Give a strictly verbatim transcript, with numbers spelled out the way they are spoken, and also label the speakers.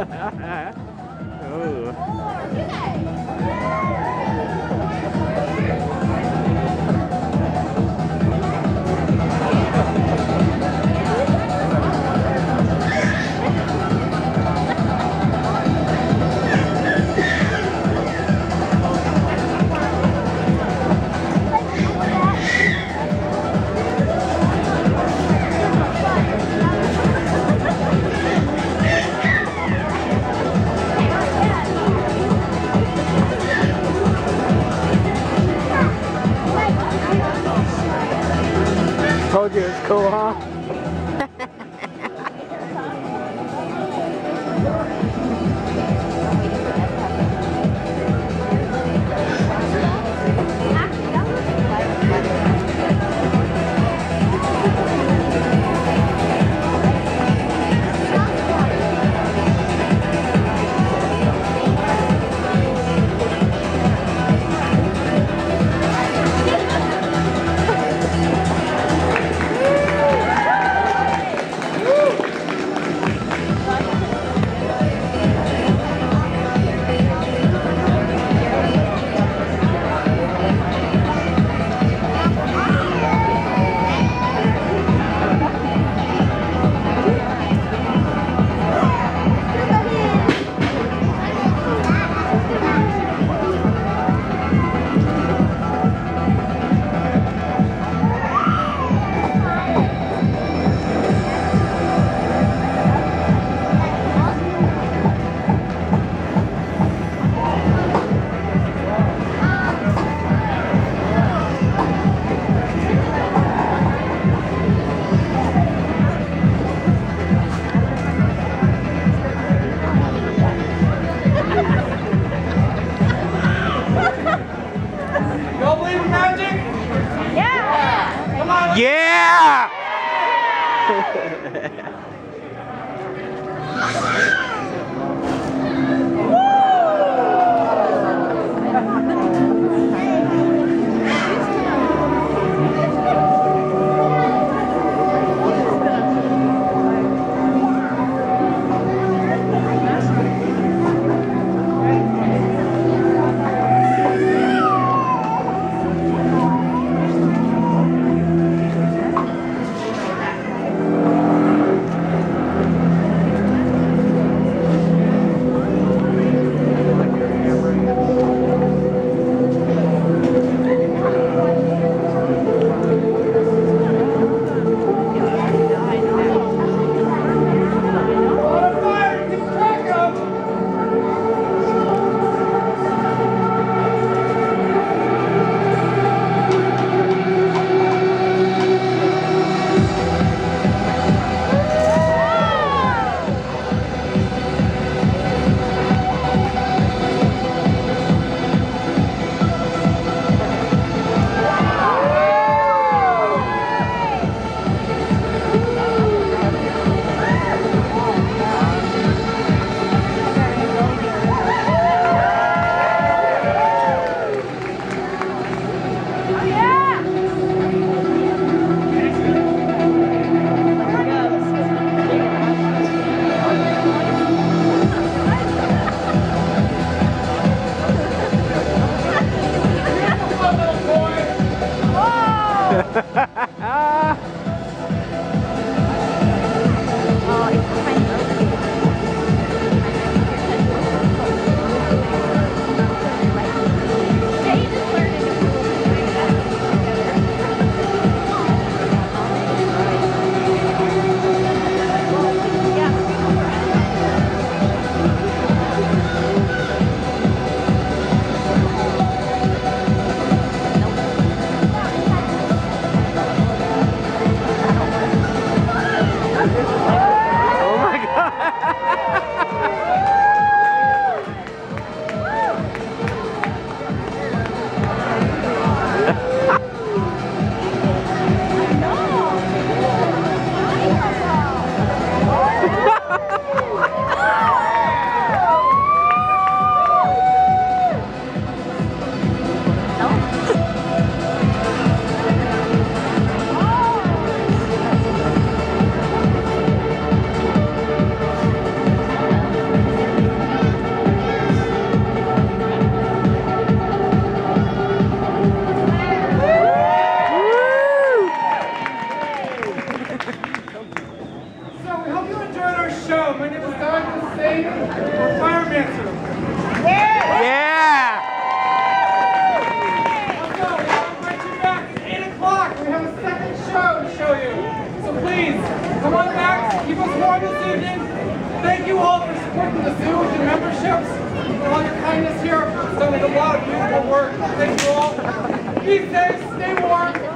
Speaker 1: Told you it's cool, huh? Yeah!
Speaker 2: dance with them.
Speaker 1: Yeah!
Speaker 2: Let's go. I'll invite you back at eight o'clock. We have a second show to show you. So please, come on back. Keep us warm this evening. Thank you all for supporting the zoo with your memberships. For all your kindness here. It's done a lot of beautiful work. Thank you all. Be safe. Stay warm.